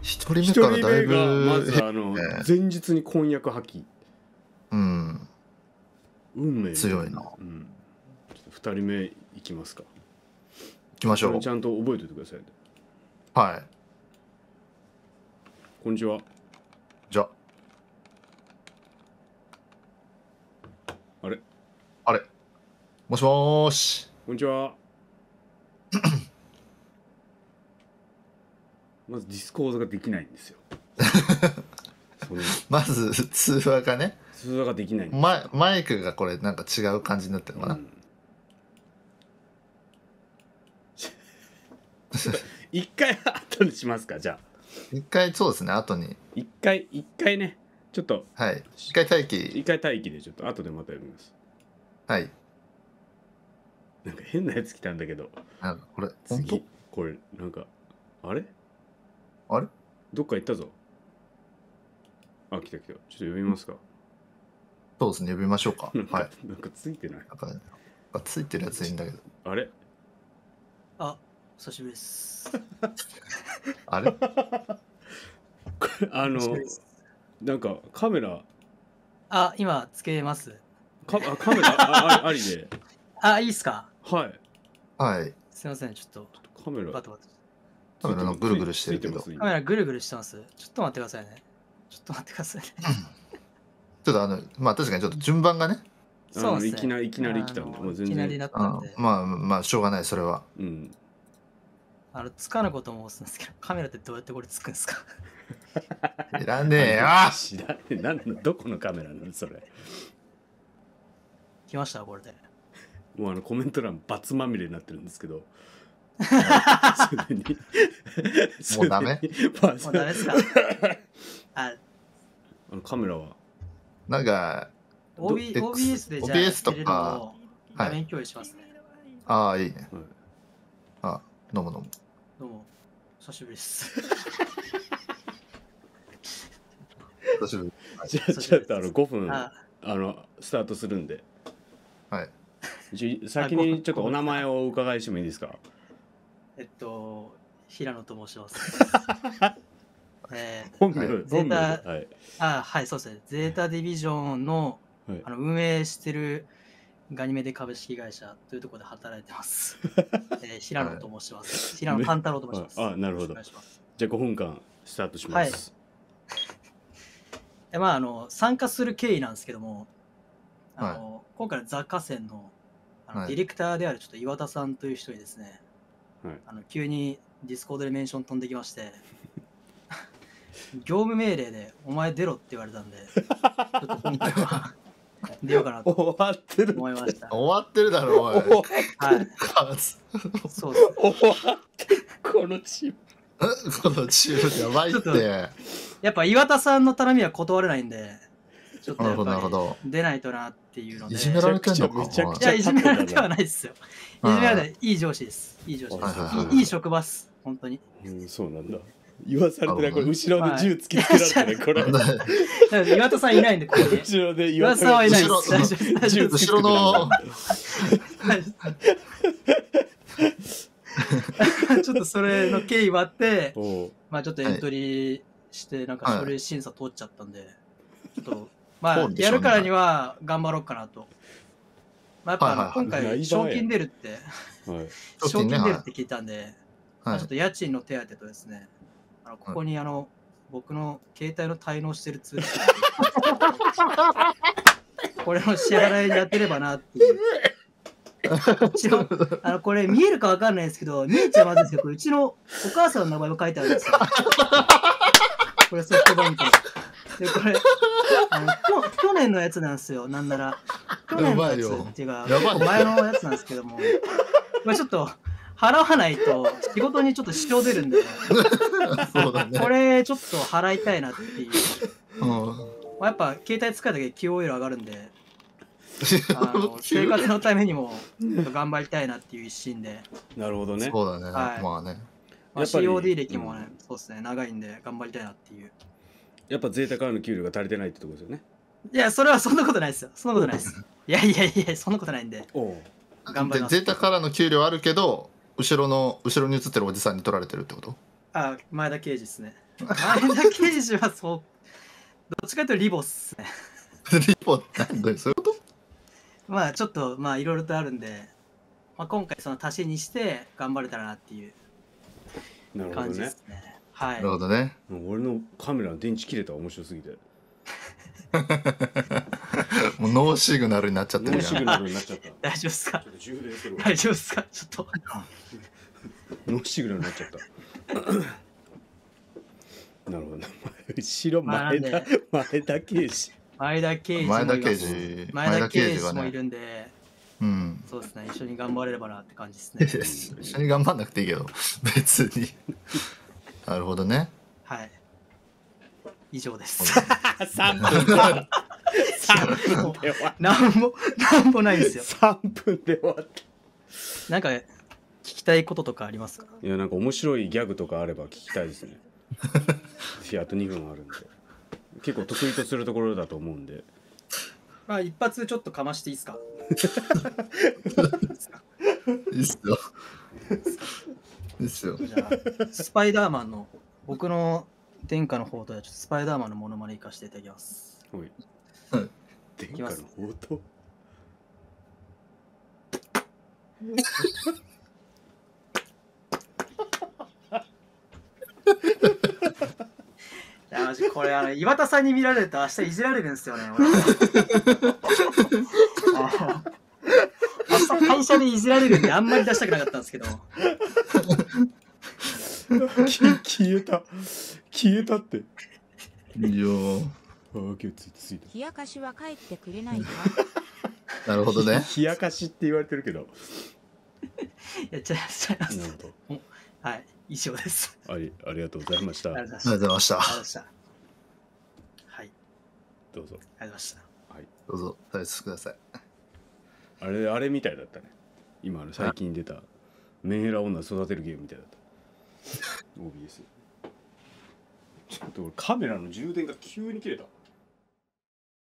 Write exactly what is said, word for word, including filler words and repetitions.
一人目からだいぶまずあの、ね、前日に婚約破棄。 うん運命強いな。 うん、ちょっとふたりめいきますか。 いきましょう。 ちゃんと覚えておいてください、ね。 はい。 こんにちは。 じゃあれあれもしもーし。 こんにちは。まずディスコードができないんですよ。そのまず通話がね、 通話ができないんですよ。 マ, マイクがこれなんか違う感じになってるのかな。うん一回後にしますか。じゃあ一回そうですね、後に一回一回ね、ちょっとはい一回待機一回待機でちょっと後でまたやります。 はい。 なんか変なやつ来たんだけど、 なんかこれ次これなんかあれあれどっか行ったぞ。あ、来た来た。ちょっと呼びますか。 そうですね、呼びましょうか。 なんか、 はい。 なんかついてない。 なんか、なんかついてるやついいんだけど。 あれあ、久しぶりです。 あれあの、なんかカメラ。 あ、今つけます。 かあカメラあありで。 あ、いいっすか。 はい。 はい。 すいません、ちょっと。 カメラ。 バタバタカメラのぐるぐるしてるけど。 カメラぐるぐるしてます。ちょっと待ってくださいね。ちょっと待ってくださいね。 ちょっとあの、まあ確かにちょっと順番がね。 そうですね。 いきなりいきなり来たんで、もう全然。 いきなりだったんで。 まあまあしょうがないそれは。 うん。 あのつかぬことも押すんですけど、カメラってどうやってこれつくんですか。 いらねえよ。 知らねえ。なんのどこのカメラなのそれ。 来ましたこれで。 もうあのコメント欄バツまみれになってるんですけど。すでにもうダメ？ もうダメですか。 あのカメラはなんかオービーエス でじゃあオービーエス とか画面共有しますね。 ああいいね。あ飲む飲む。 どうも久しぶりです。 久しぶり。 じゃあちょっとあのごふんあのスタートするんで。 はい。 先にちょっとお名前をお伺いしてもいいですか。 えっと平野と申します。えー、本名ゼータ、 はい、 あはいそうですね。ゼータディビジョンの、はい、あの運営してるガニメデ株式会社というところで働いてます。えー、平野と申します。はい、平野勘太郎と申します。 あ、なるほど。じゃあごふんかんスタートします。 はい、まああの参加する経緯なんですけども、あの、はい、今回のザ・河川のあの、はい、ディレクターであるちょっと岩田さんという人にですね、はい、あの急にディスコードでメンション飛んできまして業務命令でお前出ろって言われたんでちょっと今回は出ようかなと思いました。 終わってるだろおい。はい。 そうです。 終わってこのチームこのチームやばいって。 やっぱ岩田さんの頼みは断れないんでちょっとやっぱり出ないとなっていうので。 いじめられてんのか。 いやいじめられてはないですよ。いじめられない。いい上司です。いい上司です。いい職場っす。本当に。 うん、そうなんだ。言わされてない。これ後ろで銃突きつけられてない。これ。岩田さんいないんでここに。 後ろで岩田さんはいないです。 銃後ろの。 ちょっとそれの経緯もあって、まあちょっとエントリーしてなんか書類審査通っちゃったんで、ちょっとまあやるからには頑張ろうかなと。まあやっぱ今回賞金出るって賞金出るって聞いたんで、まあちょっと家賃の手当とですね、あのここにあの僕の携帯の滞納してる通知これの支払いにやってればなっていう。一応あのこれ見えるかわかんないですけど、見えちゃまずいですけど、うちのお母さんの名前も書いてあるんですよ。これソフトバンクの。でこれあの去年のやつなんですよ。なんなら去年のやつっていうか前のやつなんですけども、まあちょっと払わないと仕事にちょっと支障出るんで、 そうだね、 これちょっと払いたいなっていう。 うん、 まあ、やっぱ携帯使うだけで キューオーエル 上がるんで。あの生活のためにも頑張りたいなっていう一心で。 なるほどね。 そうだね。はい、まあね。 まあ、シーオーディー 歴もね、うん、そうですね、長いんで頑張りたいなっていう。 やっぱゼータからの給料が足りてないってとこですよね。 いや、それはそんなことないですよ。そんなことないです。いやいやいや、そんなことないんで。 頑張ります。ゼータからの給料あるけど、後ろの後ろに映ってるおじさんに取られてるってこと？ あ、前田圭司ですね。前田圭司はそう、どっちかというとリボっすね。 リポって何どういうそういうこと？ まあちょっとまあいろいろとあるんで、まあ、今回その足しにして頑張れたらなっていうなるほどね感じですね。は。 ないるほどね。 俺のカメラの電池切れた面白すぎてもうノーシグナルになっちゃってるやん。 ノーシグナルになっちゃった。ちょ大丈夫ですかっと充電するわ。 大丈夫ですかちょっと。 ノーシグナルになっちゃったなるほどね。後ろ前田、 まあなん前田圭司。 前田圭司もい前田圭ます。 司、 前田圭司はね、 もいるんで、 うん。 そうですね、一緒に頑張れればなって感じですね。 一緒に頑張んなくていいけど、別に。なるほどね。 はい。以上です。 さんぷんでさんぷんで終わっなんも、なんもないんですよ。 た。さんぷんで終わった。 なんか、聞きたいこととかありますか？ いや、なんか面白いギャグとかあれば聞きたいですね。いや、あとにふんあるんで。結構得意とするところだと思うんで。 まあ、一発ちょっとかましていいですか？ いいっすよ。いいっすよ。 じゃあ、スパイダーマンの、僕の天下の方とはちょっとスパイダーマンのモノマネいかせていただきます。 はい。 はい天下の宝刀。 いや、マジこれ、あの、岩田さんに見られると明日いじられるんですよね、俺。あ明日会社にいじられるんであんまり出したくなかったんですけど。 き消えた。消えたって。 いいよ。 ああ、今日ついてついた。 冷やかしは帰ってくれないか。 なるほどね。 冷やかしって言われてるけど。 やっちゃいちゃいます。 なるほはい、以上です。 ど。あり、ありがとうございました。 ありがとうありがとうございました。 ありがとうございました。はい、 どうぞ。 ありがとうございました。 はい。 どうぞ、退出ください。 あれ、あれみたいだったね。今、あの最近出た。メンヘラ女育てるゲームみたいだった。オービーエス。ちょっと俺カメラの充電が急に切れた。